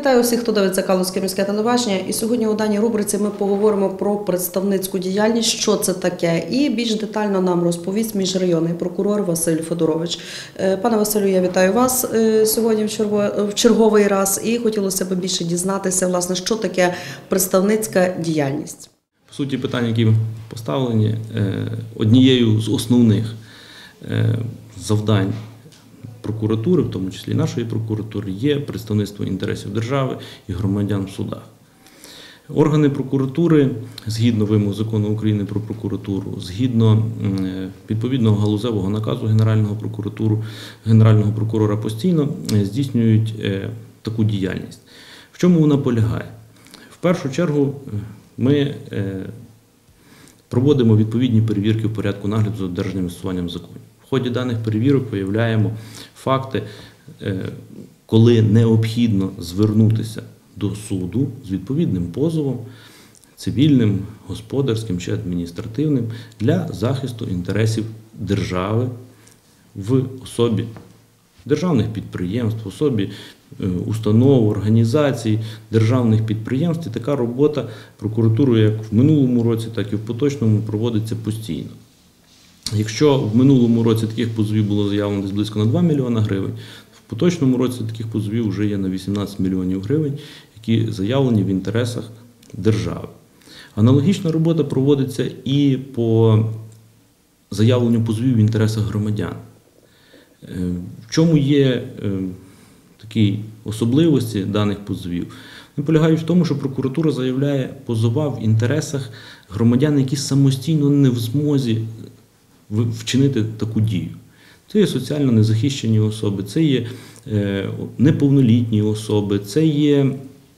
Вітаю всіх, хто дивиться Калузьке міське телебачення. І сьогодні у даній рубриці ми поговоримо про представницьку діяльність, що це таке. І більш детально нам розповість міжрайонний прокурор Василь Федорович. Пане Василю, я вітаю вас сьогодні в черговий раз. І хотілося б більше дізнатися, власне, що таке представницька діяльність. По суті, питання, які поставлені, однією з основних завдань прокуратури, в тому числі нашої прокуратури, є представництво інтересів держави і громадян в судах. Органи прокуратури, згідно вимог Закону України про прокуратуру, згідно відповідного галузевого наказу Генерального прокурора постійно здійснюють таку діяльність. В чому вона полягає? В першу чергу ми проводимо відповідні перевірки в порядку нагляду за додержанням і застосуванням законів. В ході даних перевірок виявляємо факти, коли необхідно звернутися до суду з відповідним позовом, цивільним, господарським чи адміністративним, для захисту інтересів держави в особі державних підприємств, в особі установ, організацій, державних підприємств. І така робота прокуратури як в минулому році, так і в поточному проводиться постійно. Якщо в минулому році таких позовів було заявлено десь близько на 2 мільйони гривень, в поточному році таких позовів вже є на 18 мільйонів гривень, які заявлені в інтересах держави. Аналогічна робота проводиться і по заявленню позовів в інтересах громадян. В чому є такі особливості даних позовів? Вони полягають в тому, що прокуратура заявляє позова в інтересах громадян, які самостійно не в змозі вчинити таку дію. Це є соціально незахищені особи, це є неповнолітні особи, це є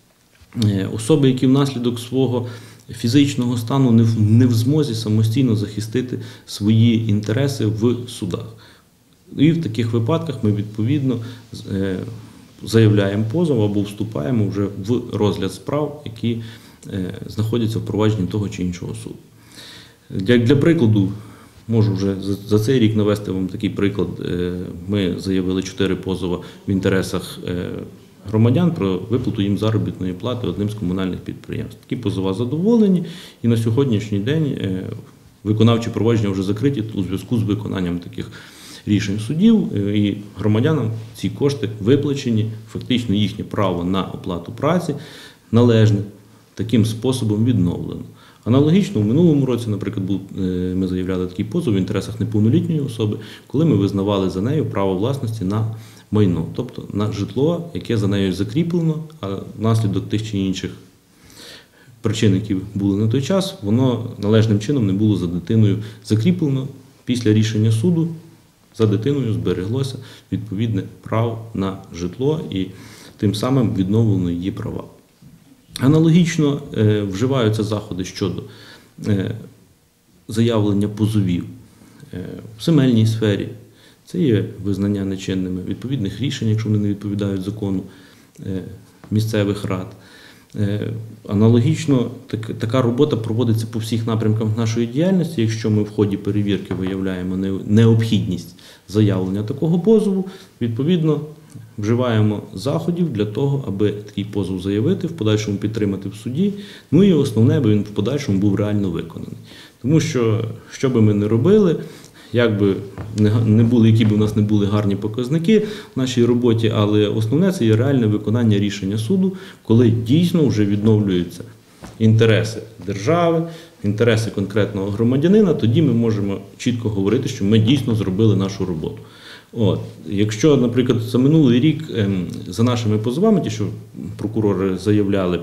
особи, які внаслідок свого фізичного стану не в змозі самостійно захистити свої інтереси в судах. І в таких випадках ми відповідно заявляємо позов або вступаємо вже в розгляд справ, які знаходяться в провадженні того чи іншого суду. Як для прикладу, можу вже за цей рік навести вам такий приклад. Ми заявили 4 позови в інтересах громадян про виплату їм заробітної плати одним з комунальних підприємств. Такі позови задоволені, і на сьогоднішній день виконавчі провадження вже закриті у зв'язку з виконанням таких рішень судів, і громадянам ці кошти виплачені, фактично їхнє право на оплату праці належне таким способом відновлено. Аналогічно, в минулому році, наприклад, ми заявляли такий позов в інтересах неповнолітньої особи, коли ми визнавали за нею право власності на майно, тобто на житло, яке за нею закріплено, а внаслідок тих чи інших причин, які були на той час, воно належним чином не було за дитиною закріплено. Після рішення суду за дитиною збереглося відповідне право на житло і тим самим відновлено її права. Аналогічно вживаються заходи щодо заявлення позовів в земельній сфері. Це є визнання нечинними відповідних рішень, якщо вони не відповідають закону місцевих рад. Аналогічно така робота проводиться по всіх напрямках нашої діяльності. Якщо ми в ході перевірки виявляємо необхідність заявлення такого позову, відповідно вживаємо заходів для того, аби такий позов заявити, в подальшому підтримати в суді, ну і основне, аби він в подальшому був реально виконаний. Тому що би ми не робили, як би не були, які б у нас не були гарні показники в нашій роботі, але основне – це є реальне виконання рішення суду, коли дійсно вже відновлюються інтереси держави, інтереси конкретного громадянина, тоді ми можемо чітко говорити, що ми дійсно зробили нашу роботу. Якщо, наприклад, за минулий рік за нашими позовами, ті, що прокурори заявляли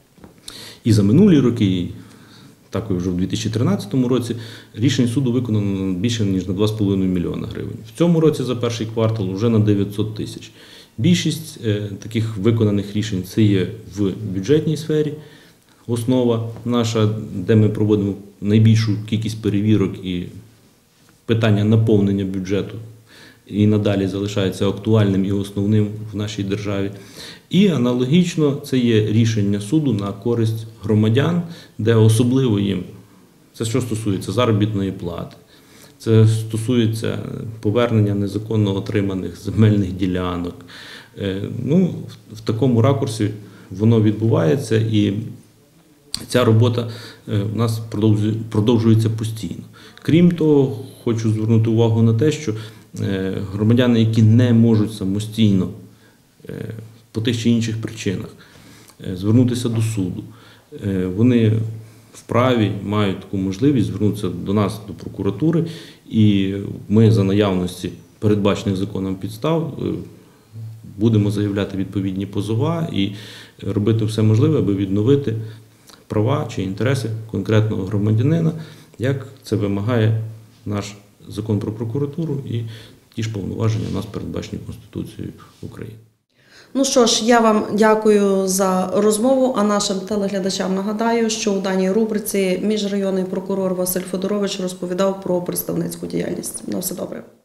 і за минулі роки, і також вже в 2013 році, рішень суду виконано більше, ніж на 2,5 мільйона гривень. В цьому році за перший квартал вже на 900 тисяч. Більшість таких виконаних рішень – це є в бюджетній сфері. Основа наша, де ми проводимо найбільшу кількість перевірок і питання наповнення бюджету і надалі залишається актуальним і основним в нашій державі. І аналогічно це є рішення суду на користь громадян, де особливо їм, це що стосується заробітної плати, це стосується повернення незаконно отриманих земельних ділянок. В такому ракурсі воно відбувається, і ця робота у нас продовжується постійно. Крім того, хочу звернути увагу на те, що громадяни, які не можуть самостійно по тих чи інших причинах звернутися до суду, вони вправі мають таку можливість звернутися до нас, до прокуратури, і ми за наявності передбачених законом підстав будемо заявляти відповідні позова і робити все можливе, аби відновити права чи інтереси конкретного громадянина, як це вимагає наш закон про прокуратуру і ті ж повноваження у нас передбачені Конституцією України. Ну що ж, я вам дякую за розмову, а нашим телеглядачам нагадаю, що у даній рубриці міжрайонний прокурор Василь Федорович розповідав про представницьку діяльність. На все добре.